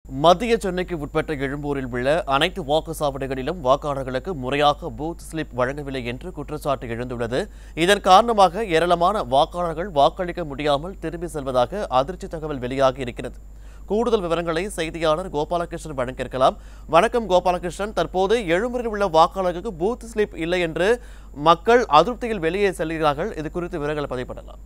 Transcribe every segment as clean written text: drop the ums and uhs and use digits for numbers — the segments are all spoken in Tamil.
மத்திய சென்னைக்கு உட்பட்ட எழும்பூரில் உள்ள அனைத்து வாக்குச்சாவடிகளிலும் வாக்காளர்களுக்கு முறையாக பூத் ஸ்லிப் வழங்கவில்லை என்று குற்றச்சாட்டு எழுந்துள்ளது. இதன் காரணமாக ஏராளமான வாக்காளர்கள் வாக்களிக்க முடியாமல் திரும்பி செல்வதாக அதிர்ச்சி தகவல் வெளியாகி இருக்கிறது. கூடுதல் விவரங்களை செய்தியாளர் கோபாலகிருஷ்ணன் வழங்கியிருக்கலாம். வணக்கம் கோபாலகிருஷ்ணன், தற்போது எழும்பூரில் உள்ள வாக்காளர்களுக்கு பூத் ஸ்லிப் இல்லை என்று மக்கள் அதிருப்தியில் வெளியே செல்கிறார்கள். இது குறித்து விவரங்களை பதிவு பண்ணலாம்.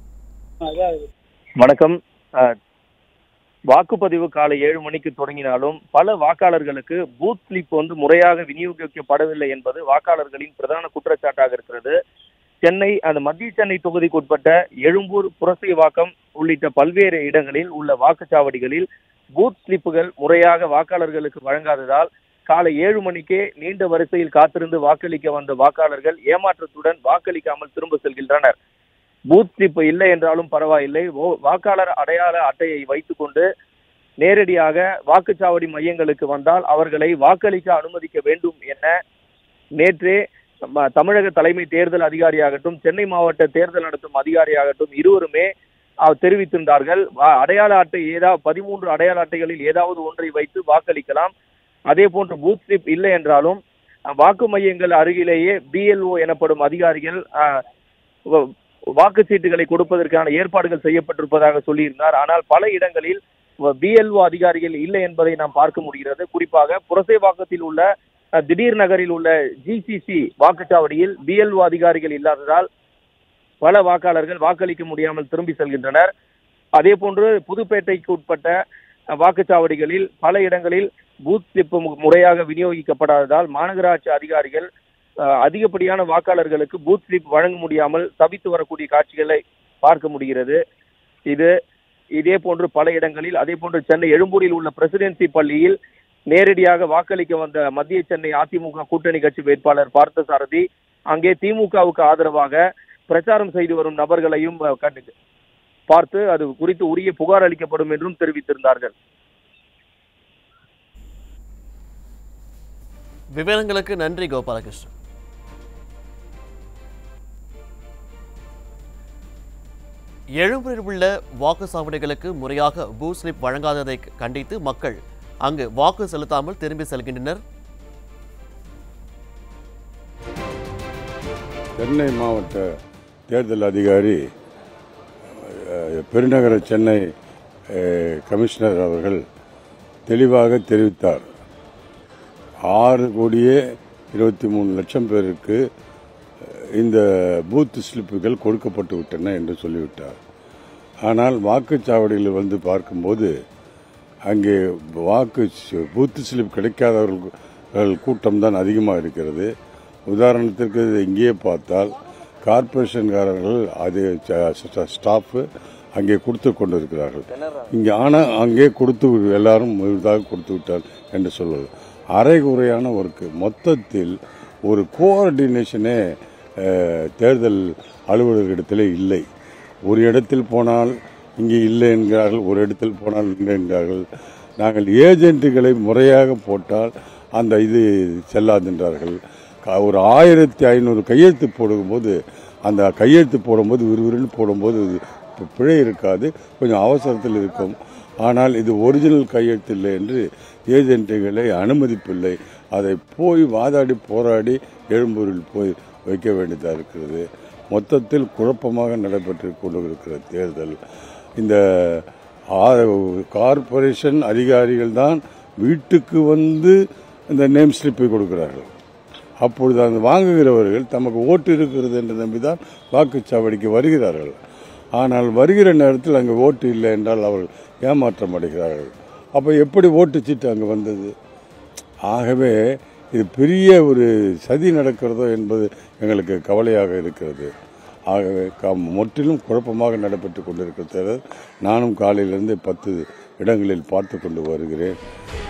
வணக்கம். வாக்குப்பதிவு காலை 7 மணிக்கு தொடங்கினாலும் பல வாக்காளர்களுக்கு பூத் ஸ்லிப் முறையாக விநியோகிக்கப்படவில்லை என்பது வாக்காளர்களின் பிரதான குற்றச்சாட்டாக இருக்கிறது. மத்திய சென்னை தொகுதிக்கு உட்பட்ட எழும்பூர், புரசைவாக்கம் உள்ளிட்ட பல்வேறு இடங்களில் உள்ள வாக்குச்சாவடிகளில் பூத் ஸ்லிப்புகள் முறையாக வாக்காளர்களுக்கு வழங்காததால் காலை 7 மணிக்கே நீண்ட வரிசையில் காத்திருந்து வாக்களிக்க வந்த வாக்காளர்கள் ஏமாற்றத்துடன் வாக்களிக்காமல் திரும்ப செல்கின்றனர். பூத் ஸ்லிப் இல்லை என்றாலும் பரவாயில்லை, வாக்காளர் அடையாள அட்டையை வைத்துக் கொண்டு நேரடியாக வாக்குச்சாவடி மையங்களுக்கு வந்தால் அவர்களை வாக்களிக்க அனுமதிக்க வேண்டும் என நேற்றே தமிழக தலைமை தேர்தல் அதிகாரியாகட்டும், சென்னை மாவட்ட தேர்தல் நடத்தும் அதிகாரியாகட்டும் இருவருமே தெரிவித்திருந்தார்கள். அடையாள அட்டை 13 அடையாள அட்டைகளில் ஏதாவது ஒன்றை வைத்து வாக்களிக்கலாம். அதே போன்று பூத் ஸ்லிப் இல்லை என்றாலும் வாக்கு மையங்கள் அருகிலேயே BLO எனப்படும் அதிகாரிகள் வாக்குச்சீட்டுகளை கொடுப்பதற்கான ஏற்பாடுகள் செய்யப்பட்டிருப்பதாக சொல்லியிருந்தார். ஆனால் பல இடங்களில் BLO அதிகாரிகள் இல்லை என்பதை நாம் பார்க்க முடிகிறது. குறிப்பாக புரசைவாக்கத்தில் உள்ள திடீர் நகரில் உள்ள GCC வாக்குச்சாவடியில் BLO அதிகாரிகள் இல்லாததால் பல வாக்காளர்கள் வாக்களிக்க முடியாமல் திரும்பி செல்கின்றனர். அதே போன்று புதுப்பேட்டைக்கு உட்பட்ட வாக்குச்சாவடிகளில் பல இடங்களில் பூத் ஸ்லிப் முறையாக விநியோகிக்கப்படாததால் மாநகராட்சி அதிகாரிகள் அதிகப்படியான வாக்காளர்களுக்கு பூத் ஸ்லிப் வழங்க முடியாமல் தவித்து வரக்கூடிய காட்சிகளை பார்க்க முடிகிறது. இதே போன்று பல இடங்களில், அதே போன்று சென்னை எழும்பூரில் உள்ள பிரசிடென்சி பள்ளியில் நேரடியாக வாக்களிக்க வந்த மத்திய சென்னை அதிமுக கூட்டணி கட்சி வேட்பாளர் பார்த்தசாரதி அங்கே திமுகவுக்கு ஆதரவாக பிரச்சாரம் செய்து வரும் நபர்களையும் பார்த்து அது குறித்து உரிய புகார் அளிக்கப்படும் என்றும் தெரிவித்திருந்தார்கள். விவரங்களுக்கு நன்றி கோபாலகிருஷ்ணன். எழும்பூரில் உள்ள வாக்குச்சாவடிகளுக்கு முறையாக பூத் ஸ்லிப் வழங்காததை கண்டித்து மக்கள் அங்கு வாக்கு செலுத்தாமல் திரும்பி செல்கின்றனர். சென்னை மாவட்ட தேர்தல் அதிகாரி பெருநகர சென்னை கமிஷனர் அவர்கள் தெளிவாக தெரிவித்தார். 6,23,00,000 பேருக்கு இந்த பூத் ஸ்லிப்புகள் கொடுக்கப்பட்டு விட்டன என்று சொல்லிவிட்டார். ஆனால் வாக்குச்சாவடியில் பார்க்கும்போது அங்கே பூத் ஸ்லிப் கிடைக்காதவர்கள் கூட்டம்தான் அதிகமாக இருக்கிறது. உதாரணத்திற்கு இங்கேயே பார்த்தால் கார்பரேஷன்காரர்கள் அது ஸ்டாஃப் அங்கே கொடுத்து கொண்டு இருக்கிறார்கள். இங்கே ஆனால் அங்கே கொடுத்து எல்லாரும் முழுதாக கொடுத்து விட்டார் என்று சொல்வது அரைகுறையான ஒர்க்கு. மொத்தத்தில் ஒரு கோஆர்டினேஷனே தேர்தல் அலுவலர்களிடத்தில் இல்லை. ஒரு இடத்தில் போனால் இங்கே இல்லை என்கிறார்கள், ஒரு இடத்தில் போனால் இல்லை என்கிறார்கள். நாங்கள் ஏஜென்ட்டுகளை முறையாக போட்டால் அந்த இது செல்லாதென்றார்கள். ஒரு 1500 கையெழுத்து போடும்போது அந்த கையெழுத்து போடும்போது விறுவிறுன்னு போடும்போது பிழை இருக்காது, கொஞ்சம் அவசரத்தில் இருக்கும். ஆனால் இது ஒரிஜினல் கையெழுத்து இல்லை என்று ஏஜென்ட்டுகளை அனுமதிப்பில்லை. அதை போய் வாதாடி போராடி எழும்பூரில் போய் வைக்க வேண்டியதாக இருக்கிறது. மொத்தத்தில் குழப்பமாக நடைபெற்று கொண்டிருக்கிற தேர்தல். இந்த கார்பரேஷன் அதிகாரிகள் தான் வீட்டுக்கு இந்த நேம் ஸ்லிப்பை கொடுக்கிறார்கள். அப்பொழுது அந்த வாங்குகிறவர்கள் தமக்கு ஓட்டு இருக்கிறது என்று நம்பிதான் வாக்குச்சாவடிக்கு வருகிறார்கள். ஆனால் வருகிற நேரத்தில் அங்கே ஓட்டு இல்லை என்றால் அவர்கள் ஏமாற்றம் அடைகிறார்கள். அப்போ எப்படி ஓட்டுச்சீட்டு அங்கே வந்தது? ஆகவே இது பெரிய ஒரு சதி நடக்கிறதோ என்பது எங்களுக்கு கவலையாக இருக்கிறது. ஆகவே முற்றிலும் குழப்பமாக நடைபெற்று கொண்டிருக்கிறது. நானும் காலையிலிருந்து 10 இடங்களில் பார்த்து கொண்டு வருகிறேன்.